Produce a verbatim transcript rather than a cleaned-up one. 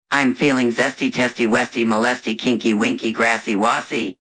I'm feeling zesty, testy, westy, molesty, kinky, winky, grassy, wassy.